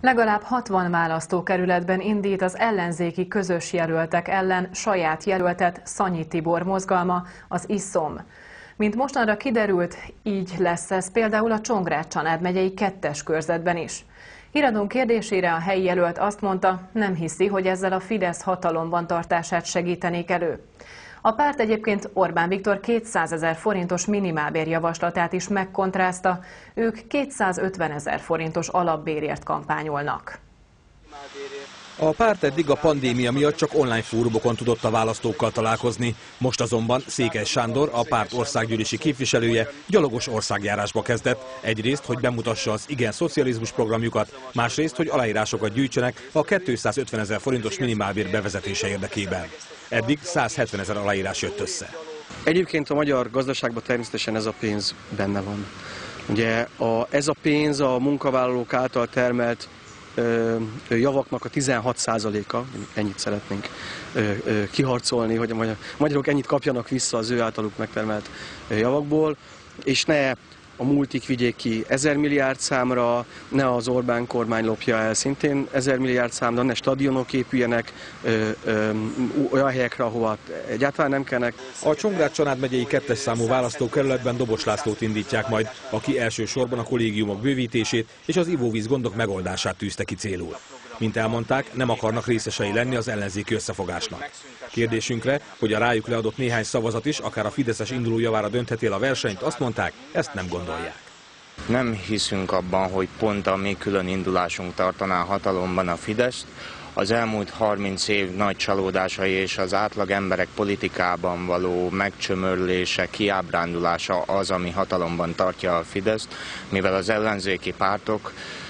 Legalább 60 választókerületben indít az ellenzéki közös jelöltek ellen saját jelöltet Szanyi Tibor mozgalma, az ISZOM. Mint mostanra kiderült, így lesz ez például a Csongrád-Csanád megyei 2-es körzetben is. Híradónk kérdésére a helyi jelölt azt mondta, nem hiszi, hogy ezzel a Fidesz hatalomban tartását segítenék elő. A párt egyébként Orbán Viktor 200 000 forintos minimálbérjavaslatát is megkontrázta, ők 250 000 forintos alapbérért kampányolnak. A párt eddig a pandémia miatt csak online fórumokon tudott a választókkal találkozni. Most azonban Székely Sándor, a párt országgyűlési képviselője gyalogos országjárásba kezdett. Egyrészt, hogy bemutassa az Igen szocializmus programjukat, másrészt, hogy aláírásokat gyűjtsenek a 250 000 forintos minimálbér bevezetése érdekében. Eddig 170 000 aláírás jött össze. Egyébként a magyar gazdaságban természetesen ez a pénz benne van. Ugye ez a pénz a munkavállalók által termelt javaknak a 16%-a, ennyit szeretnénk kiharcolni, hogy a magyarok ennyit kapjanak vissza az ő általuk megtermelt javakból, és ne a multik vigyék ki 1000 milliárd számra, ne az Orbán kormány lopja el szintén 1000 milliárd számra, ne stadionok épüljenek olyan helyekre, ahova egyáltalán nem kellnek. A Csongrád-Csanád megyei 2-es számú választókerületben Dobos Lászlót indítják majd, aki elsősorban a kollégiumok bővítését és az ivóvíz gondok megoldását tűzte ki célul. Mint elmondták, nem akarnak részesei lenni az ellenzéki összefogásnak. Kérdésünkre, hogy a rájuk leadott néhány szavazat is akár a fideszes induló javára döntheti el a versenyt, azt mondták, ezt nem gondolják. Nem hiszünk abban, hogy pont a mi külön indulásunk tartaná hatalomban a Fideszt. Az elmúlt 30 év nagy csalódásai és az átlag emberek politikában való megcsömörlése, kiábrándulása az, ami hatalomban tartja a Fideszt, mivel az ellenzéki pártok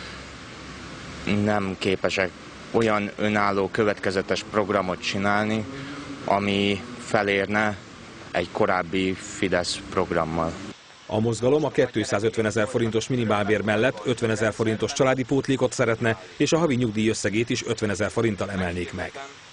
nem képesek olyan önálló, következetes programot csinálni, ami felérne egy korábbi Fidesz programmal. A mozgalom a 250 000 forintos minimálbér mellett 50 000 forintos családi pótlékot szeretne, és a havi nyugdíj összegét is 50 000 forinttal emelnék meg.